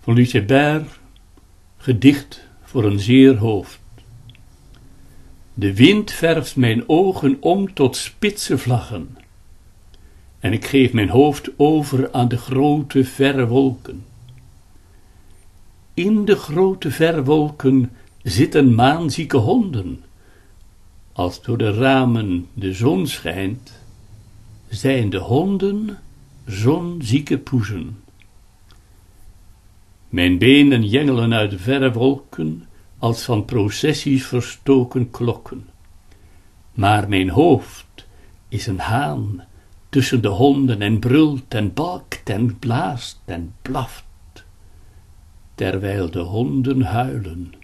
van Lucien Bert, gedicht voor een zeer hoofd. De wind verft mijn ogen om tot spitse vlaggen, en ik geef mijn hoofd over aan de grote verre wolken. In de grote verre wolken zitten maanzieke honden. Als door de ramen de zon schijnt, zijn de honden zonzieke poezen. Mijn benen jengelen uit de verre wolken, als van processies verstoken klokken. Maar mijn hoofd is een haan tussen de honden en brult en balkt en blaast en blaft, terwijl de honden huilen.